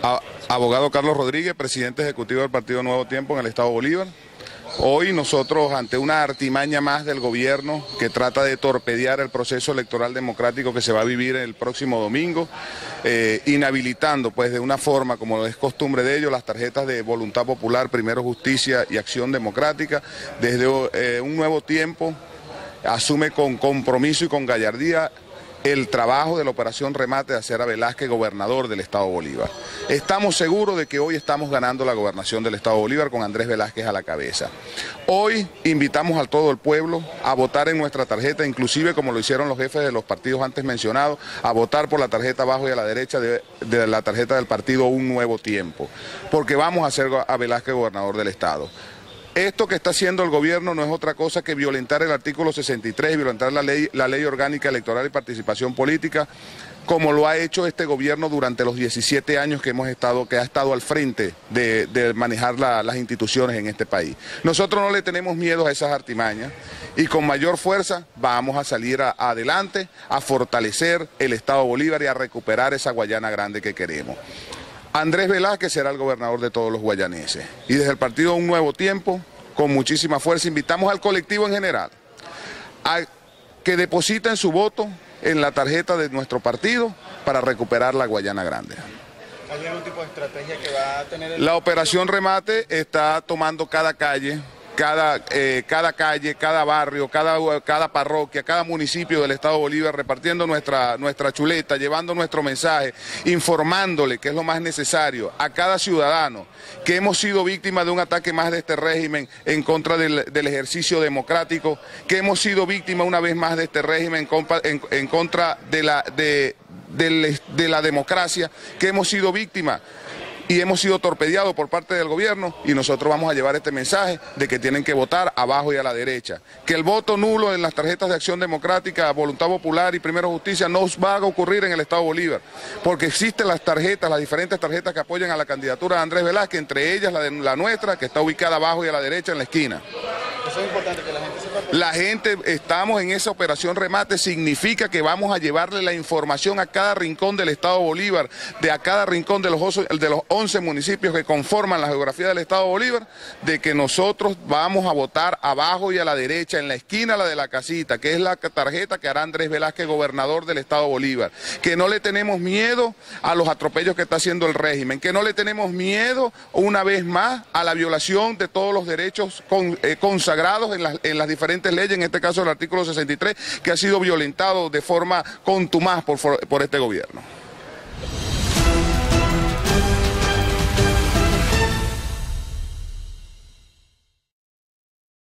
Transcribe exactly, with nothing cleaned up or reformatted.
A- Abogado Carlos Rodríguez, presidente ejecutivo del Partido Nuevo Tiempo en el Estado Bolívar. Hoy nosotros, ante una artimaña más del gobierno que trata de torpedear el proceso electoral democrático que se va a vivir el próximo domingo, eh, inhabilitando pues de una forma, como es costumbre de ellos, las tarjetas de Voluntad Popular, Primero Justicia y Acción Democrática, desde eh, un nuevo tiempo asume con compromiso y con gallardía el trabajo de la operación remate de hacer a Velázquez gobernador del Estado Bolívar. Estamos seguros de que hoy estamos ganando la gobernación del Estado Bolívar con Andrés Velázquez a la cabeza. Hoy invitamos a todo el pueblo a votar en nuestra tarjeta, inclusive como lo hicieron los jefes de los partidos antes mencionados, a votar por la tarjeta abajo y a la derecha de, de la tarjeta del partido Un Nuevo Tiempo, porque vamos a hacer a Velázquez gobernador del Estado. Esto que está haciendo el gobierno no es otra cosa que violentar el artículo sesenta y tres, violentar la ley, la ley orgánica electoral y participación política, como lo ha hecho este gobierno durante los diecisiete años que hemos estado, que ha estado al frente de, de manejar la, las instituciones en este país. Nosotros no le tenemos miedo a esas artimañas y con mayor fuerza vamos a salir a, a adelante, a fortalecer el Estado Bolívar y a recuperar esa Guayana Grande que queremos. Andrés Velázquez será el gobernador de todos los guayaneses. Y desde el partido Un Nuevo Tiempo, con muchísima fuerza, invitamos al colectivo en general a que depositen su voto en la tarjeta de nuestro partido para recuperar la Guayana Grande. ¿Hay algún tipo de estrategia que va a tener el... La operación remate está tomando cada calle, cada, eh, cada calle, cada barrio, cada, cada parroquia, cada municipio del Estado Bolívar, repartiendo nuestra, nuestra chuleta, llevando nuestro mensaje, informándole, que es lo más necesario, a cada ciudadano que hemos sido víctimas de un ataque más de este régimen en contra del, del ejercicio democrático, que hemos sido víctimas una vez más de este régimen en, en, en contra de la, de, de, de la democracia, que hemos sido víctimas y hemos sido torpedeados por parte del gobierno, y nosotros vamos a llevar este mensaje de que tienen que votar abajo y a la derecha. Que el voto nulo en las tarjetas de Acción Democrática, Voluntad Popular y Primero Justicia no va a ocurrir en el Estado Bolívar, porque existen las tarjetas, las diferentes tarjetas que apoyan a la candidatura de Andrés Velázquez, entre ellas la, de, la nuestra, que está ubicada abajo y a la derecha en la esquina. Eso es importante que la gente sepa. La gente, estamos en esa operación remate, significa que vamos a llevarle la información a cada rincón del Estado Bolívar, de a cada rincón de los, de los once municipios que conforman la geografía del Estado Bolívar, de que nosotros vamos a votar abajo y a la derecha, en la esquina la de la casita, que es la tarjeta que hará Andrés Velázquez gobernador del Estado Bolívar, que no le tenemos miedo a los atropellos que está haciendo el régimen, que no le tenemos miedo una vez más a la violación de todos los derechos con, eh, consagrados en las, en las diferentes leyes, en este caso el artículo sesenta y tres, que ha sido violentado de forma contumaz por, por este gobierno.